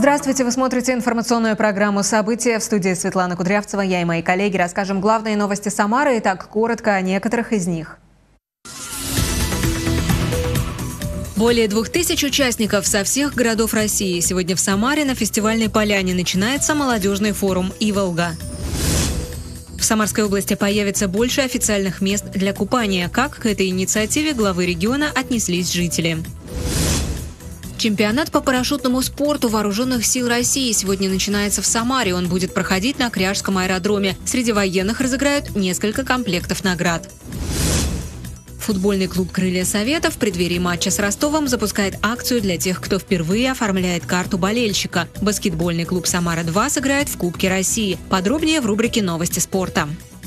Здравствуйте, вы смотрите информационную программу «События». В студии Светлана Кудрявцева. Я и мои коллеги расскажем главные новости Самары. Итак, коротко о некоторых из них. Более 2000 участников со всех городов России. Сегодня в Самаре на фестивальной поляне начинается молодежный форум «Иволга». В Самарской области появится больше официальных мест для купания. Как к этой инициативе главы региона отнеслись жители? Чемпионат по парашютному спорту Вооруженных сил России сегодня начинается в Самаре. Он будет проходить на Кряжском аэродроме. Среди военных разыграют несколько комплектов наград. Футбольный клуб «Крылья Совета» в преддверии матча с Ростовом запускает акцию для тех, кто впервые оформляет карту болельщика. Баскетбольный клуб «Самара-2» сыграет в Кубке России. Подробнее в рубрике «Новости спорта».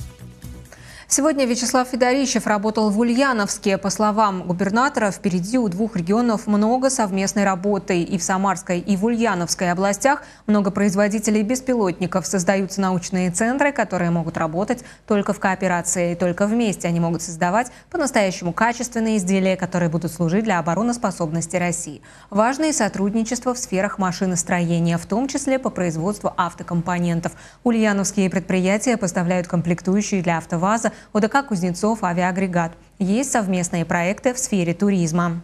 Сегодня Вячеслав Федорищев работал в Ульяновске. По словам губернатора, впереди у двух регионов много совместной работы. И в Самарской, и в Ульяновской областях много производителей беспилотников. Создаются научные центры, которые могут работать только в кооперации. И только вместе они могут создавать по-настоящему качественные изделия, которые будут служить для обороноспособности России. Важно и сотрудничество в сферах машиностроения, в том числе по производству автокомпонентов. Ульяновские предприятия поставляют комплектующие для АвтоВАЗа, ОДК «Кузнецов», авиаагрегат. Есть совместные проекты в сфере туризма.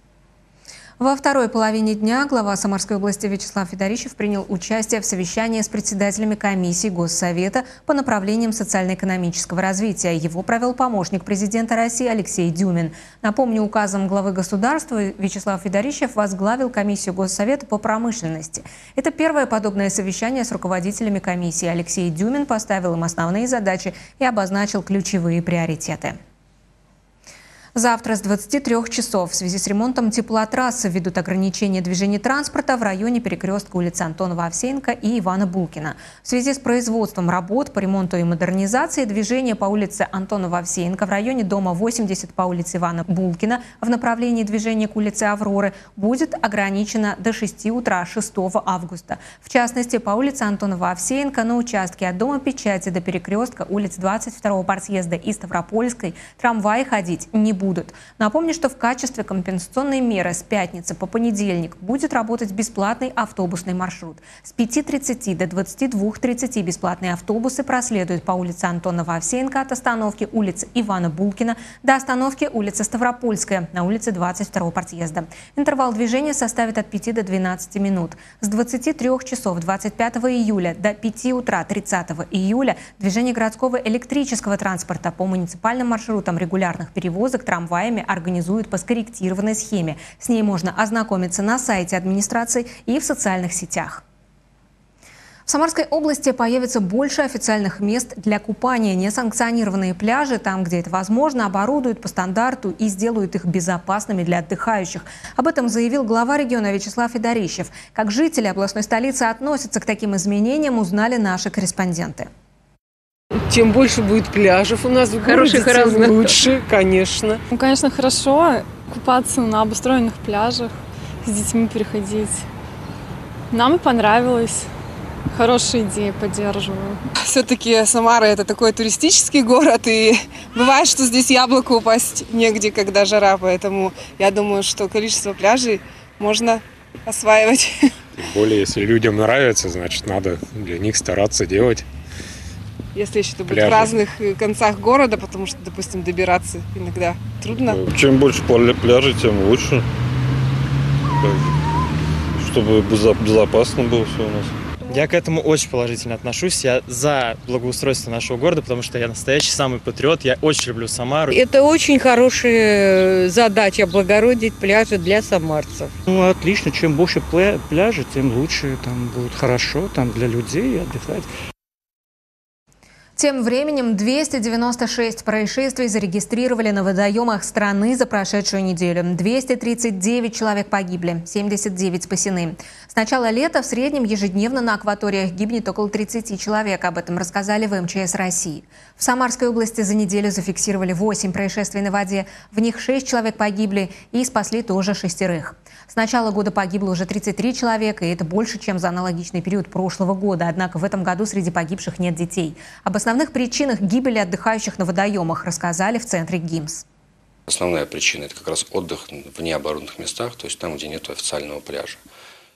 Во второй половине дня глава Самарской области Вячеслав Федорищев принял участие в совещании с председателями комиссии Госсовета по направлениям социально-экономического развития. Его провел помощник президента России Алексей Дюмин. Напомню, указом главы государства Вячеслав Федорищев возглавил комиссию Госсовета по промышленности. Это первое подобное совещание с руководителями комиссии. Алексей Дюмин поставил им основные задачи и обозначил ключевые приоритеты. Завтра с 23 часов в связи с ремонтом теплотрассы введут ограничения движения транспорта в районе перекрестка улицы Антонова-Овсеенко и Ивана Булкина. В связи с производством работ по ремонту и модернизации движение по улице Антонова-Овсеенко в районе дома 80 по улице Ивана Булкина в направлении движения к улице Авроры будет ограничено до 6 утра 6 августа. В частности, по улице Антонова-Овсеенко на участке от дома Печати до перекрестка улиц 22-го партсъезда и Ставропольской трамваи ходить не будут. Напомню, что в качестве компенсационной меры с пятницы по понедельник будет работать бесплатный автобусный маршрут. С 5:30 до 22:30 бесплатные автобусы проследуют по улице Антонова-Овсеенко от остановки улицы Ивана Булкина до остановки улицы Ставропольская на улице 22-го партсъезда. Интервал движения составит от 5 до 12 минут. С 23 часов 25 июля до 5 утра 30 июля движение городского электрического транспорта по муниципальным маршрутам регулярных перевозок трамваями организуют по скорректированной схеме. С ней можно ознакомиться на сайте администрации и в социальных сетях. В Самарской области появится больше официальных мест для купания. Несанкционированные пляжи, там, где это возможно, оборудуют по стандарту и сделают их безопасными для отдыхающих. Об этом заявил глава региона Вячеслав Федорищев. Как жители областной столицы относятся к таким изменениям, узнали наши корреспонденты. Чем больше будет пляжев у нас в городе, тем лучше, конечно. Ну, конечно, хорошо купаться на обустроенных пляжах, с детьми переходить. Нам понравилось. Хорошая идея, поддерживаю. Все-таки Самара – это такой туристический город, и бывает, что здесь яблоко упасть негде, когда жара, поэтому я думаю, что количество пляжей можно осваивать. Тем более, если людям нравится, значит, надо для них стараться делать. Если еще это будет в разных концах города, потому что, допустим, добираться иногда трудно. Чем больше пляжей, тем лучше. Чтобы безопасно было все у нас. Я к этому очень положительно отношусь. Я за благоустройство нашего города, потому что я настоящий самый патриот. Я очень люблю Самару. Это очень хорошая задача — облагородить пляжи для самарцев. Ну, отлично. Чем больше пляжей, тем лучше. Там будет хорошо, там для людей отдыхать. Тем временем 296 происшествий зарегистрировали на водоемах страны за прошедшую неделю. 239 человек погибли, 79 спасены. С начала лета в среднем ежедневно на акваториях гибнет около 30 человек. Об этом рассказали в МЧС России. В Самарской области за неделю зафиксировали 8 происшествий на воде. В них 6 человек погибли и спасли тоже 6. С начала года погибло уже 33 человека, и это больше, чем за аналогичный период прошлого года. Однако в этом году среди погибших нет детей. Об основных причинах гибели отдыхающих на водоемах рассказали в центре ГИМС. Основная причина – это как раз отдых в необорудованных местах, то есть там, где нет официального пляжа.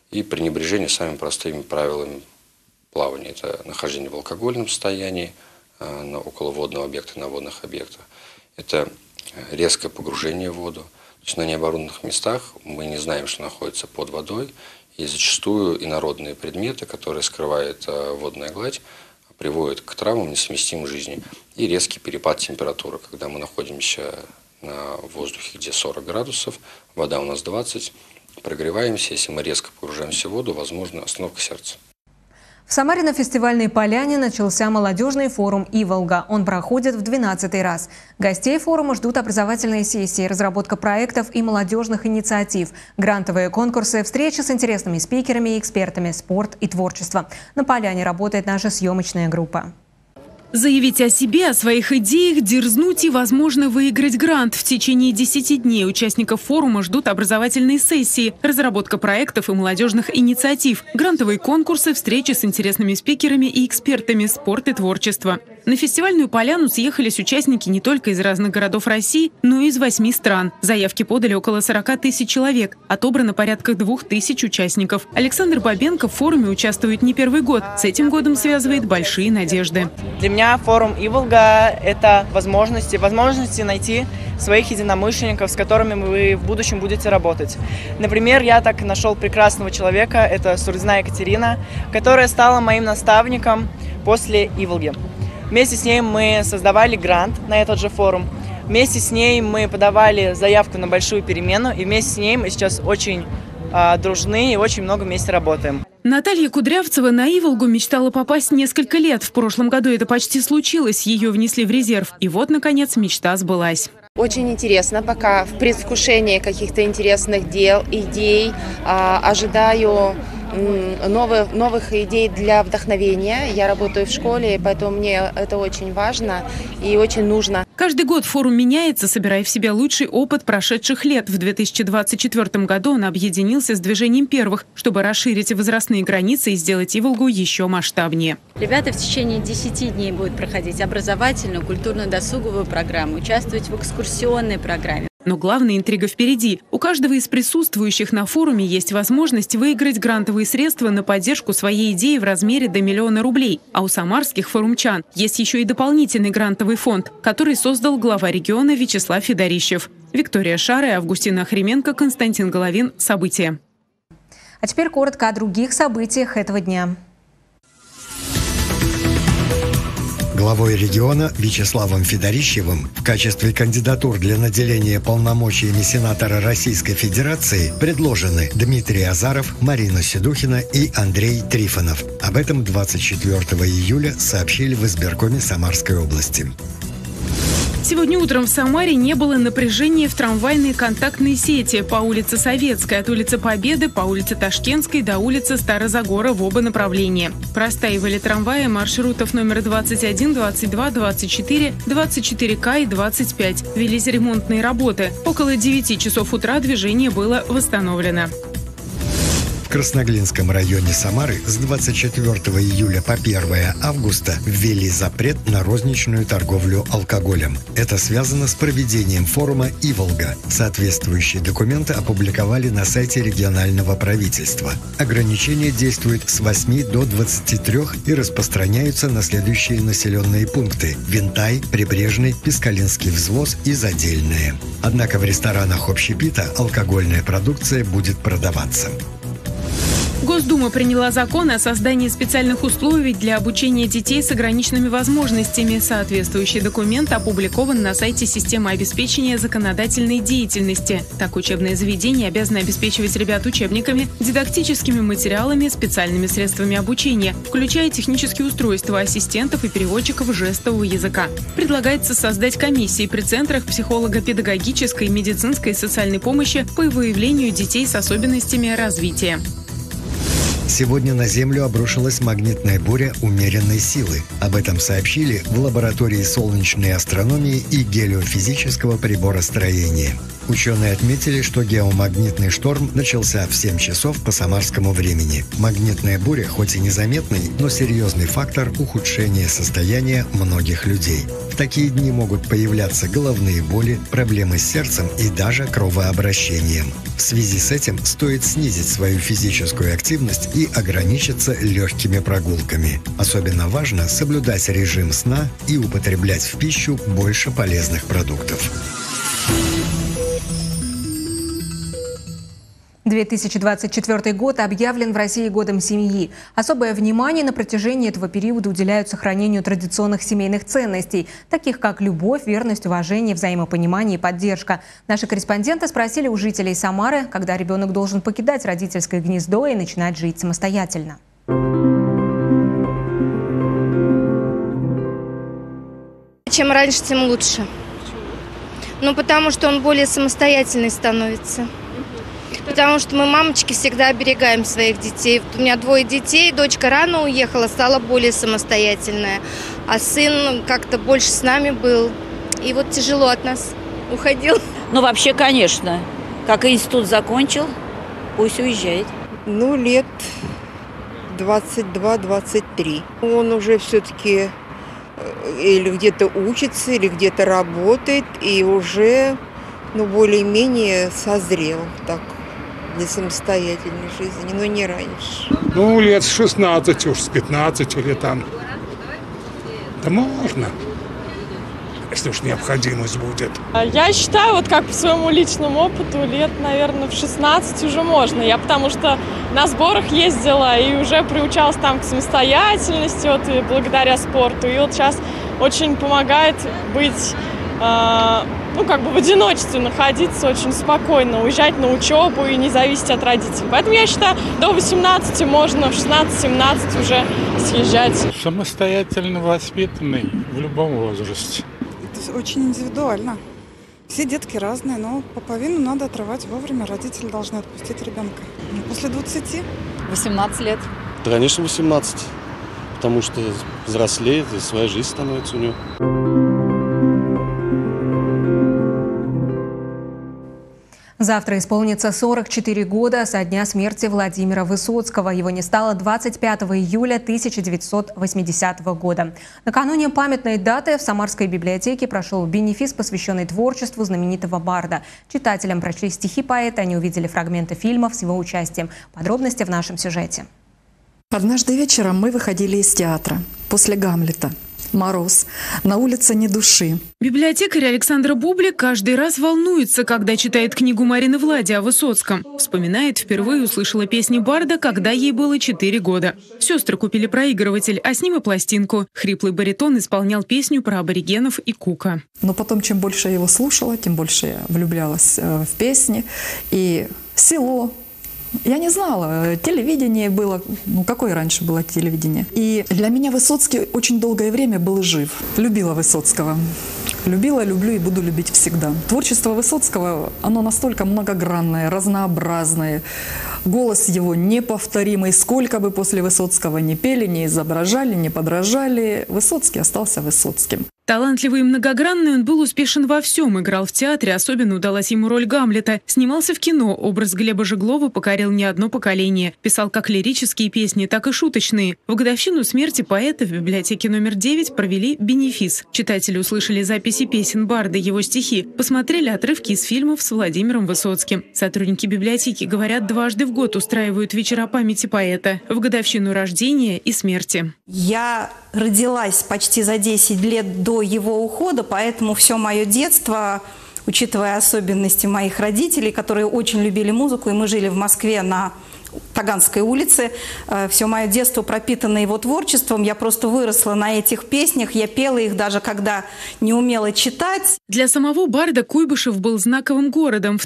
и пренебрежение самыми простыми правилами плавания. Это нахождение в алкогольном состоянии около водного объекта, на водных объектах. Это резкое погружение в воду. То есть на необорудованных местах мы не знаем, что находится под водой, и зачастую инородные предметы, которые скрывает водная гладь, приводят к травмам, несовместимым с жизнью. И резкий перепад температуры, когда мы находимся на воздухе, где 40 градусов, вода у нас 20, прогреваемся, если мы резко погружаемся в воду, возможно остановка сердца. В Самаре на фестивальной поляне начался молодежный форум «Иволга». Он проходит в 12-й раз. Гостей форума ждут образовательные сессии, разработка проектов и молодежных инициатив, грантовые конкурсы, встречи с интересными спикерами и экспертами, спорт и творчество. На поляне работает наша съемочная группа. Заявить о себе, о своих идеях, дерзнуть и, возможно, выиграть грант. В течение 10 дней участников форума ждут образовательные сессии, разработка проектов и молодежных инициатив, грантовые конкурсы, встречи с интересными спикерами и экспертами, спорт и творчество. На фестивальную поляну съехались участники не только из разных городов России, но и из 8 стран. Заявки подали около 40 тысяч человек. Отобрано порядка 2000 участников. Александр Бабенко в форуме участвует не первый год. С этим годом связывает большие надежды. Для меня форум «Иволга» – это возможности найти своих единомышленников, с которыми вы в будущем будете работать. Например, я так нашел прекрасного человека, это Сурзина Екатерина, которая стала моим наставником после «Иволги». Вместе с ней мы создавали грант на этот же форум. Вместе с ней мы подавали заявку на большую перемену. И вместе с ней мы сейчас очень дружны и очень много вместе работаем. Наталья Кудрявцева на Иволгу мечтала попасть несколько лет. В прошлом году это почти случилось. Ее внесли в резерв. И вот, наконец, мечта сбылась. Очень интересно, пока в предвкушении каких-то интересных дел, идей. Ожидаю новых идей для вдохновения. Я работаю в школе, поэтому мне это очень важно и очень нужно. Каждый год форум меняется, собирая в себя лучший опыт прошедших лет. В 2024 году он объединился с движением первых, чтобы расширить возрастные границы и сделать Иволгу еще масштабнее. Ребята в течение 10 дней будут проходить образовательную, культурно-досуговую программу, участвовать в экскурсионной программе. Но главная интрига впереди. У каждого из присутствующих на форуме есть возможность выиграть грантовые средства на поддержку своей идеи в размере до 1 000 000 рублей. А у самарских форумчан есть еще и дополнительный грантовый фонд, который создал глава региона Вячеслав Федорищев. Виктория Шара, Августина Охрименко, Константин Головин. События. А теперь коротко о других событиях этого дня. Главой региона Вячеславом Федорищевым в качестве кандидатур для наделения полномочиями сенатора Российской Федерации предложены Дмитрий Азаров, Марина Седухина и Андрей Трифонов. Об этом 24 июля сообщили в избиркоме Самарской области. Сегодня утром в Самаре не было напряжения в трамвайной контактной сети по улице Советской, от улицы Победы по улице Ташкентской до улицы Старозагора в оба направления. Простаивали трамваи маршрутов номер 21, 22, 24, 24К и 25. Велись ремонтные работы. Около 9 часов утра движение было восстановлено. В Красноглинском районе Самары с 24 июля по 1 августа ввели запрет на розничную торговлю алкоголем. Это связано с проведением форума «Иволга». Соответствующие документы опубликовали на сайте регионального правительства. Ограничения действуют с 8 до 23 и распространяются на следующие населенные пункты: Винтай, Прибрежный, Пискалинский взвоз и Задельные. Однако в ресторанах общепита алкогольная продукция будет продаваться. Госдума приняла закон о создании специальных условий для обучения детей с ограниченными возможностями. Соответствующий документ опубликован на сайте системы обеспечения законодательной деятельности. Так, учебные заведения обязаны обеспечивать ребят учебниками, дидактическими материалами, специальными средствами обучения, включая технические устройства, ассистентов и переводчиков жестового языка. Предлагается создать комиссии при центрах психолого-педагогической, медицинской и социальной помощи по выявлению детей с особенностями развития. Сегодня на Землю обрушилась магнитная буря умеренной силы. Об этом сообщили в лаборатории солнечной астрономии и гелиофизического приборостроения. Ученые отметили, что геомагнитный шторм начался в 7 часов по самарскому времени. Магнитная буря, хоть и незаметный, но серьезный фактор ухудшения состояния многих людей. В такие дни могут появляться головные боли, проблемы с сердцем и даже кровообращением. В связи с этим стоит снизить свою физическую активность и ограничиться легкими прогулками. Особенно важно соблюдать режим сна и употреблять в пищу больше полезных продуктов. 2024 год объявлен в России годом семьи. Особое внимание на протяжении этого периода уделяют сохранению традиционных семейных ценностей, таких как любовь, верность, уважение, взаимопонимание и поддержка. Наши корреспонденты спросили у жителей Самары, когда ребенок должен покидать родительское гнездо и начинать жить самостоятельно. Чем раньше, тем лучше. Ну, потому что он более самостоятельный становится. Потому что мы, мамочки, всегда оберегаем своих детей. Вот у меня 2 детей, дочка рано уехала, стала более самостоятельная. А сын как-то больше с нами был. И вот тяжело от нас уходил. Ну, вообще, конечно. Как институт закончил, пусть уезжает. Ну, лет 22-23. Он уже все-таки или где-то учится, или где-то работает, и уже, ну, более-менее созрел так для самостоятельной жизни, но не раньше. Ну, лет с 16, уж с 15 или там. Да можно, если уж необходимость будет. Я считаю, вот как по своему личному опыту, лет, наверное, в 16 уже можно. Я потому что на сборах ездила и уже приучалась там к самостоятельности, вот, и благодаря спорту. И вот сейчас очень помогает быть, ну, как бы в одиночестве находиться очень спокойно, уезжать на учебу и не зависеть от родителей. Поэтому я считаю, до 18 можно, в 16-17 уже съезжать. Самостоятельно воспитанный в любом возрасте. Это очень индивидуально. Все детки разные, но пуповину надо отрывать вовремя. Родители должны отпустить ребенка. После 20. 18 лет. Да, конечно, 18. Потому что взрослеет, и своя жизнь становится у него. Завтра исполнится 44 года со дня смерти Владимира Высоцкого. Его не стало 25 июля 1980 года. Накануне памятной даты в Самарской библиотеке прошел бенефис, посвященный творчеству знаменитого барда. Читателям прочли стихи поэта, они увидели фрагменты фильмов с его участием. Подробности в нашем сюжете. Однажды вечером мы выходили из театра после «Гамлета». Мороз. На улице ни души. Библиотекарь Александра Бублик каждый раз волнуется, когда читает книгу Марины Влади о Высоцком. Вспоминает, впервые услышала песни барда, когда ей было 4 года. Сестры купили проигрыватель, а с ним и пластинку. Хриплый баритон исполнял песню про аборигенов и Кука. Но потом, чем больше я его слушала, тем больше я влюблялась в песни. И село. Я не знала, телевидение было, ну какое раньше было телевидение. И для меня Высоцкий очень долгое время был жив. Любила Высоцкого. Любила, люблю и буду любить всегда. Творчество Высоцкого, оно настолько многогранное, разнообразное. Голос его неповторимый. Сколько бы после Высоцкого не пели, не изображали, не подражали, Высоцкий остался Высоцким. Талантливый и многогранный, он был успешен во всем. Играл в театре, особенно удалась ему роль Гамлета. Снимался в кино. Образ Глеба Жеглова покорил не одно поколение. Писал как лирические песни, так и шуточные. В годовщину смерти поэта в библиотеке номер 9 провели бенефис. Читатели услышали записи песен барда, его стихи. Посмотрели отрывки из фильмов с Владимиром Высоцким. Сотрудники библиотеки, говорят, дважды в год устраивают вечера памяти поэта. В годовщину рождения и смерти. Я родилась почти за 10 лет до его ухода, поэтому все мое детство, учитывая особенности моих родителей, которые очень любили музыку, и мы жили в Москве на Таганской улице, все мое детство пропитано его творчеством. Я просто выросла на этих песнях, я пела их даже когда не умела читать. Для самого барда Куйбышев был знаковым городом. В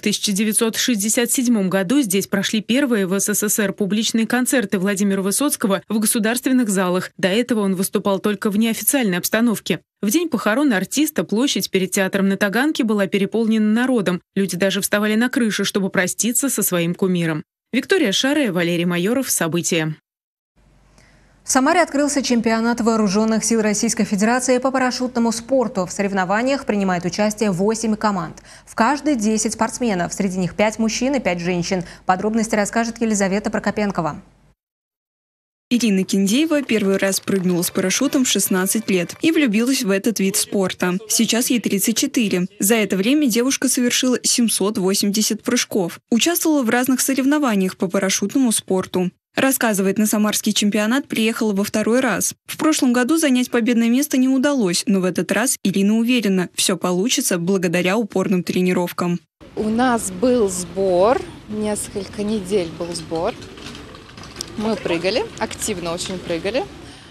1967 году здесь прошли первые в СССР публичные концерты Владимира Высоцкого в государственных залах. До этого он выступал только в неофициальной обстановке. В день похорон артиста площадь перед театром на Таганке была переполнена народом. Люди даже вставали на крышу, чтобы проститься со своим кумиром. Виктория Шарая, Валерий Майоров. События. В Самаре открылся чемпионат вооруженных сил Российской Федерации по парашютному спорту. В соревнованиях принимает участие 8 команд. В каждой 10 спортсменов. Среди них 5 мужчин и 5 женщин. Подробности расскажет Елизавета Прокопенкова. Ирина Киндеева первый раз прыгнула с парашютом в 16 лет и влюбилась в этот вид спорта. Сейчас ей 34. За это время девушка совершила 780 прыжков. Участвовала в разных соревнованиях по парашютному спорту. Рассказывает, на самарский чемпионат приехала во второй раз. В прошлом году занять победное место не удалось, но в этот раз Ирина уверена, все получится благодаря упорным тренировкам. У нас был сбор, несколько недель был сбор. Мы прыгали, активно очень прыгали.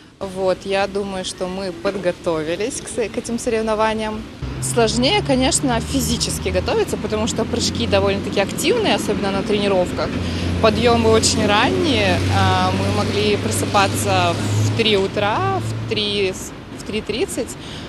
Я думаю, что мы подготовились к этим соревнованиям. Сложнее, конечно, физически готовиться, потому что прыжки довольно-таки активные, особенно на тренировках. Подъемы очень ранние, мы могли просыпаться в 3 утра, в 3:30,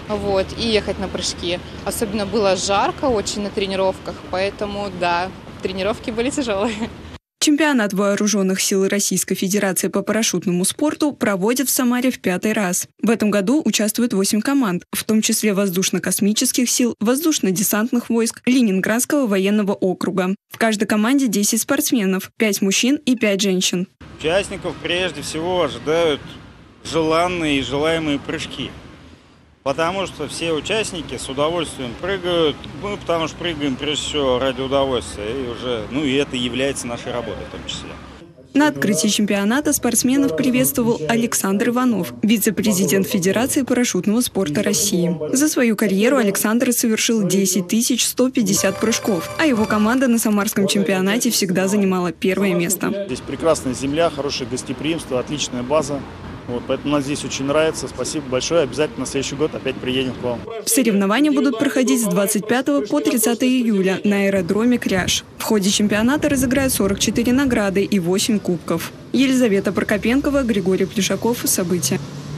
и ехать на прыжки. Особенно было жарко очень на тренировках, поэтому, да, тренировки были тяжелые. Чемпионат вооруженных сил Российской Федерации по парашютному спорту проводят в Самаре в 5-й раз. В этом году участвуют 8 команд, в том числе воздушно-космических сил, воздушно-десантных войск, Ленинградского военного округа. В каждой команде 10 спортсменов, 5 мужчин и 5 женщин. Участников прежде всего ожидают желанные и желаемые прыжки. Потому что все участники с удовольствием прыгают, потому что прыгаем прежде всего ради удовольствия, и это является нашей работой в том числе. На открытии чемпионата спортсменов приветствовал Александр Иванов, вице-президент Федерации парашютного спорта России. За свою карьеру Александр совершил 10 150 прыжков, а его команда на самарском чемпионате всегда занимала первое место. Здесь прекрасная земля, хорошее гостеприимство, отличная база. Поэтому нам здесь очень нравится. Спасибо большое. Обязательно на следующий год опять приедем к вам. Соревнования будут проходить с 25 по 30 июля на аэродроме Кряж. В ходе чемпионата разыграют 44 награды и 8 кубков. Елизавета Прокопенкова, Григорий Плешаков. События.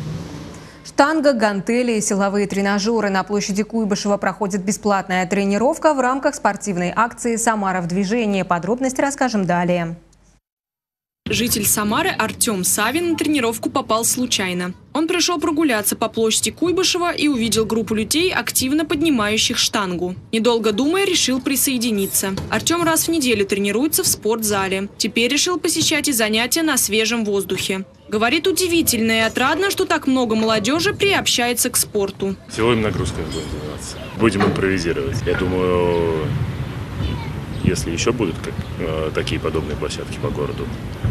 Штанга, гантели и силовые тренажеры. На площади Куйбышева проходит бесплатная тренировка в рамках спортивной акции «Самара в движении». Подробности расскажем далее. Житель Самары Артем Савин на тренировку попал случайно. Он пришел прогуляться по площади Куйбышева и увидел группу людей, активно поднимающих штангу. Недолго думая, решил присоединиться. Артем раз в неделю тренируется в спортзале. Теперь решил посещать и занятия на свежем воздухе. Говорит, удивительно и отрадно, что так много молодежи приобщается к спорту. Силовыми нагрузками будем заниматься. Будем импровизировать. Я думаю, если еще будут такие подобные площадки по городу,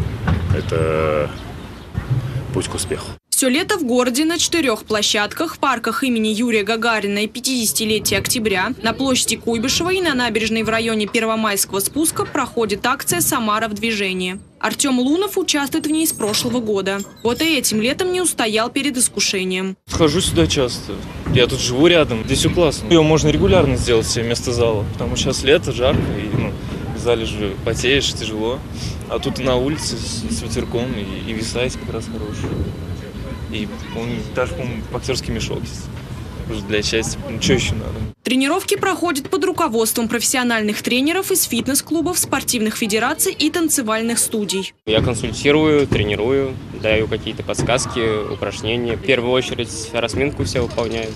это путь к успеху. Все лето в городе на 4 площадках, в парках имени Юрия Гагарина и 50-летия октября, на площади Куйбышева и на набережной в районе Первомайского спуска проходит акция «Самара в движении». Артем Лунов участвует в ней с прошлого года. И этим летом не устоял перед искушением. Хожу сюда часто. Я тут живу рядом. Здесь все классно. Ее можно регулярно сделать себе вместо зала. Потому что сейчас лето, жарко. И в зале же потеешь, тяжело. А тут и на улице с ветерком. И веса есть как раз хорошие. И даже, по-моему, боксерский мешок есть. Для счастья. Что еще надо? Тренировки проходят под руководством профессиональных тренеров из фитнес-клубов, спортивных федераций и танцевальных студий. Я консультирую, тренирую, даю какие-то подсказки, упражнения. В первую очередь разминку все выполняют.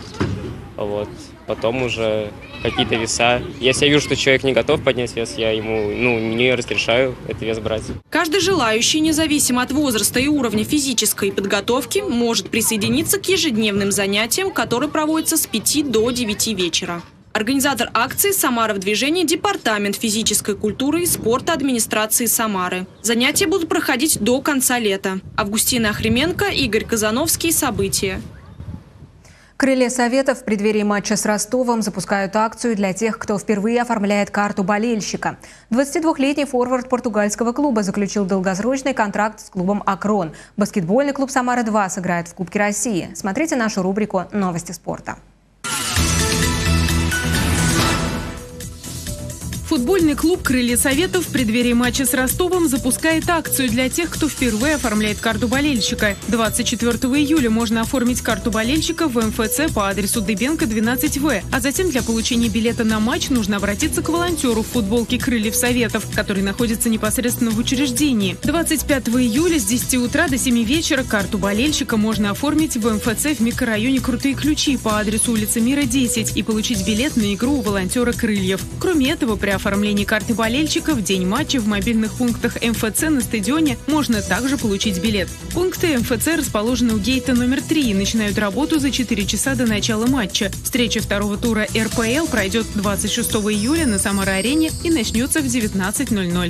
Потом уже какие-то веса. Если я вижу, что человек не готов поднять вес, я ему не разрешаю этот вес брать. Каждый желающий, независимо от возраста и уровня физической подготовки, может присоединиться к ежедневным занятиям, которые проводятся с 5 до 9 вечера. Организатор акции «Самара в движении» – Департамент физической культуры и спорта администрации Самары. Занятия будут проходить до конца лета. Августина Охрименко, Игорь Казановский. События. Крылья Советов в преддверии матча с Ростовом запускают акцию для тех, кто впервые оформляет карту болельщика. 22-летний форвард португальского клуба заключил долгосрочный контракт с клубом «Акрон». Баскетбольный клуб «Самара-2» сыграет в Кубке России. Смотрите нашу рубрику «Новости спорта». Футбольный клуб «Крылья Советов» в преддверии матча с Ростовом запускает акцию для тех, кто впервые оформляет карту болельщика. 24 июля можно оформить карту болельщика в МФЦ по адресу Дыбенко, 12В. А затем для получения билета на матч нужно обратиться к волонтеру в футболке «Крыльев Советов», который находится непосредственно в учреждении. 25 июля с 10 утра до 7 вечера карту болельщика можно оформить в МФЦ в микрорайоне Крутые Ключи по адресу улица Мира, 10 и получить билет на игру у волонтера «Крыльев». Кроме этого, при оформлении карты болельщика в день матча в мобильных пунктах МФЦ на стадионе можно также получить билет. Пункты МФЦ расположены у гейта номер 3 и начинают работу за 4 часа до начала матча. Встреча второго тура РПЛ пройдет 26 июля на Самара-арене и начнется в 19:00.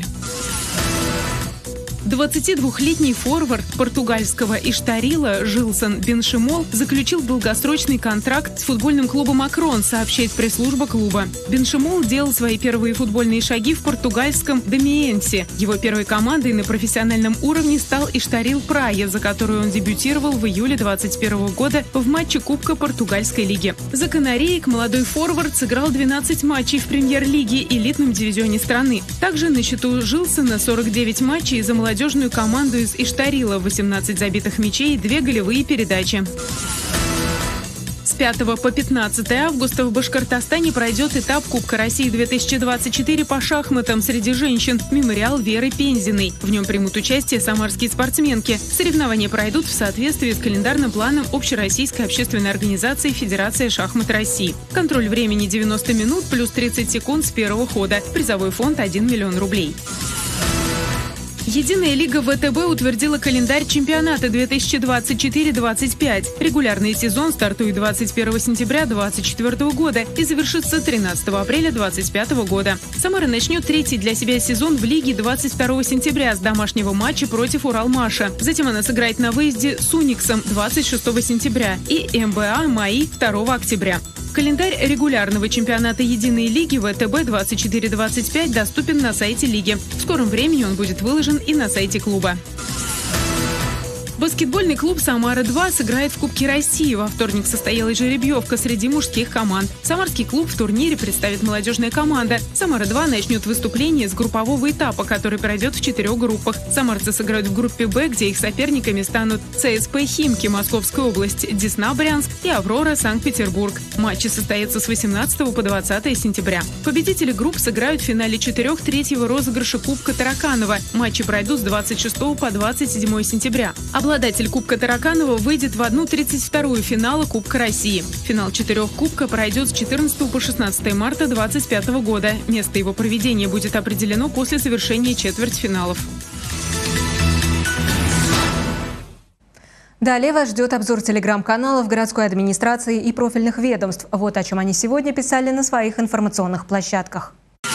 22-летний форвард португальского Эштарила Жилсон Беншимол заключил долгосрочный контракт с футбольным клубом «Акрон», сообщает пресс-служба клуба. Беншимол делал свои первые футбольные шаги в португальском Домиенсе. Его первой командой на профессиональном уровне стал Эштарил Прая, за которую он дебютировал в июле 2021 года в матче Кубка Португальской лиги. За канареек молодой форвард сыграл 12 матчей в премьер-лиге, элитном дивизионе страны. Также на счету Жилсона 49 матчей за молодежную команду из Эштарила, 18 забитых мячей и 2 голевые передачи. С 5 по 15 августа в Башкортостане пройдет этап Кубка России 2024 по шахматам среди женщин «Мемориал Веры Пензиной». В нем примут участие самарские спортсменки. Соревнования пройдут в соответствии с календарным планом Общероссийской общественной организации «Федерация шахмат России». Контроль времени 90 минут плюс 30 секунд с первого хода. Призовой фонд 1 миллион рублей. Единая лига ВТБ утвердила календарь чемпионата 2024-25. Регулярный сезон стартует 21 сентября 2024 года и завершится 13 апреля 2025 года. Самара начнет третий для себя сезон в лиге 22 сентября с домашнего матча против Уралмаша. Затем она сыграет на выезде с Униксом 26 сентября и МБА МАИ 2 октября. Календарь регулярного чемпионата Единой лиги ВТБ 24-25 доступен на сайте лиги. В скором времени он будет выложен и на сайте клуба. Баскетбольный клуб «Самара-2» сыграет в Кубке России. Во вторник состоялась жеребьевка среди мужских команд. Самарский клуб в турнире представит молодежная команда. «Самара-2» начнет выступление с группового этапа, который пройдет в 4 группах. Самарцы сыграют в группе «Б», где их соперниками станут ЦСП «Химки» Московская область, Десна Брянск и Аврора Санкт-Петербург. Матчи состоятся с 18 по 20 сентября. Победители групп сыграют в финале 4 третьего розыгрыша Кубка Тараканова. Матчи пройдут с 26 по 27 сентября. Обладатель Кубка Тараканова выйдет в 1/32 финала Кубка России. Финал 4 Кубка пройдет с 14 по 16 марта 2025 года. Место его проведения будет определено после завершения четвертьфиналов. Далее вас ждет обзор телеграм-каналов городской администрации и профильных ведомств. Вот о чем они сегодня писали на своих информационных площадках.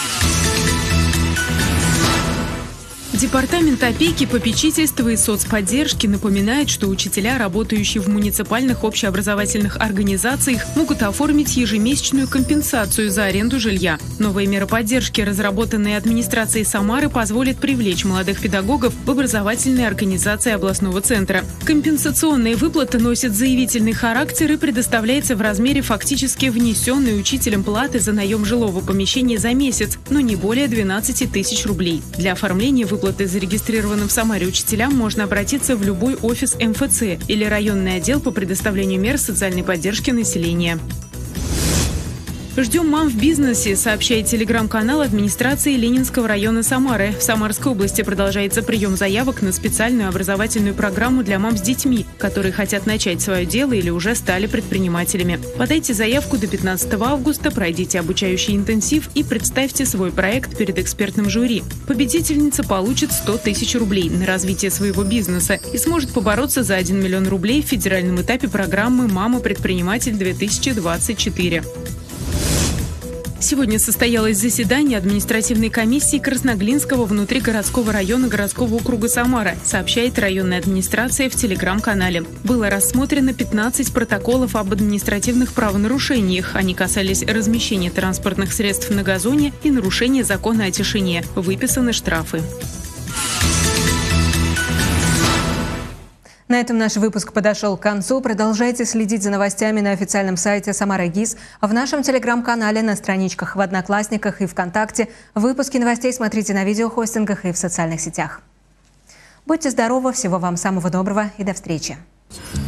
Департамент опеки, попечительства и соцподдержки напоминает, что учителя, работающие в муниципальных общеобразовательных организациях, могут оформить ежемесячную компенсацию за аренду жилья. Новые меры поддержки, разработанные администрацией Самары, позволят привлечь молодых педагогов в образовательные организации областного центра. Компенсационная выплата носит заявительный характер и предоставляется в размере фактически внесенной учителем платы за наем жилого помещения за месяц, но не более 12 тысяч рублей. Для оформления выплаты зарегистрированным в Самаре учителям можно обратиться в любой офис МФЦ или районный отдел по предоставлению мер социальной поддержки населения. Ждем мам в бизнесе, сообщает телеграм-канал администрации Ленинского района Самары. В Самарской области продолжается прием заявок на специальную образовательную программу для мам с детьми, которые хотят начать свое дело или уже стали предпринимателями. Подайте заявку до 15 августа, пройдите обучающий интенсив и представьте свой проект перед экспертным жюри. Победительница получит 100 тысяч рублей на развитие своего бизнеса и сможет побороться за 1 миллион рублей в федеральном этапе программы «Мама-предприниматель-2024». Сегодня состоялось заседание административной комиссии Красноглинского внутригородского района городского округа Самара, сообщает районная администрация в телеграм-канале. Было рассмотрено 15 протоколов об административных правонарушениях. Они касались размещения транспортных средств на газоне и нарушения закона о тишине. Выписаны штрафы. На этом наш выпуск подошел к концу. Продолжайте следить за новостями на официальном сайте Самара ГИС, в нашем телеграм-канале, на страничках в Одноклассниках и ВКонтакте. Выпуски новостей смотрите на видеохостингах и в социальных сетях. Будьте здоровы, всего вам самого доброго и до встречи.